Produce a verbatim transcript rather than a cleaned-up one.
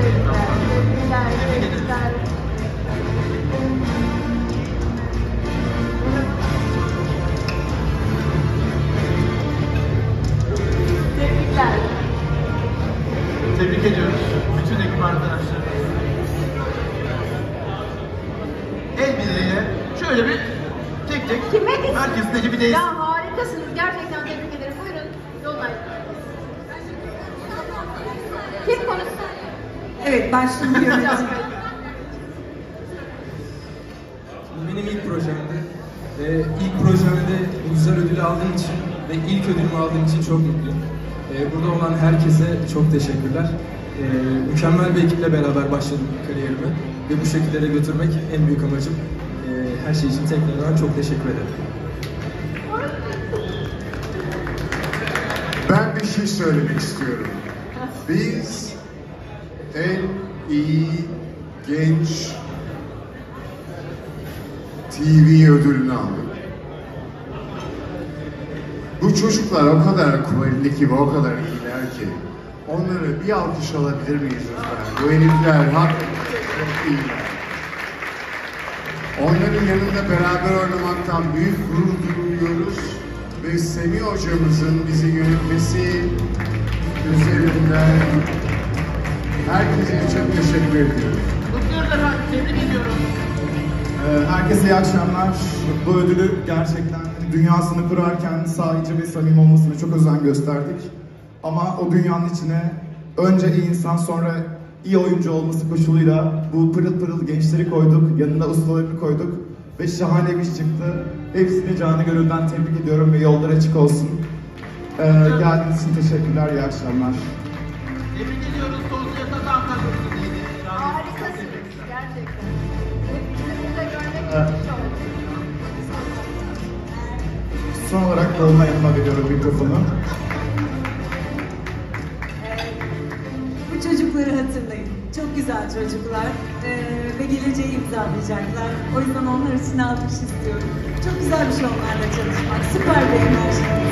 Tebrikler. Tebrik ederiz. Tebrikler. Tebrikler. Tebrik ediyoruz bütün ekip arkadaşlarımızı. El birliğiyle şöyle bir tek tek Kime diyeyim? herkesin eli bir değsin. Ya harikasınız. Gerçekten tebrik ederim. Buyurun. Yollayın. Kim konuşsun? Evet, ben şimdi yöneteceğim. Benim ilk projemdi. Ee, ilk projemde güzel ödülü aldığım için ve ilk ödülümü aldığım için çok mutluyum. Ee, burada olan herkese çok teşekkürler. Ee, mükemmel bir ekiple beraber başladım kariyerimi ve bu şekilde de götürmek en büyük amacım. Ee, her şey için tekrardan çok teşekkür ederim. Ben bir şey söylemek istiyorum. Biz en iyi genç T V ödülünü aldık. Bu çocuklar o kadar kuvvetli ki ve o kadar iyiler ki onları bir alkış alabilir miyiz lütfen? Bu herifler hakikaten çok iyiler. Onların yanında beraber oynamaktan büyük gurur duyuyoruz ve Semih hocamızın bizi yönetmesi üzerinden herkese çok teşekkür ediyorum. Kutluyoruz efendim, tebrik ediyorum. Ee, Herkese iyi akşamlar. Bu ödülü gerçekten dünyasını kurarken sahici ve samimi olmasına çok özen gösterdik. Ama o dünyanın içine önce iyi insan sonra iyi oyuncu olması koşuluyla bu pırıl pırıl gençleri koyduk, yanına ustalarını koyduk ve şahane bir iş çıktı. Hepsini canı gönülden tebrik ediyorum ve yollar açık olsun. Ee, geldiğiniz için teşekkürler, iyi akşamlar. Tebrik ediyoruz. Tozlu Yatak Ankara bölümündeydi. Harikasınız. Gerçekten. Hepinizi de görmek Evet. çok iyi oldu. Son olarak Dolma yanıma veriyorum mikrofonu. Bu çocukları hatırlayın. Çok güzel çocuklar ee, ve geleceği imzalayacaklar. O yüzden onlar için alkış istiyorum. Çok güzel bir şey onlarla çalışmak. Süper bir enerji.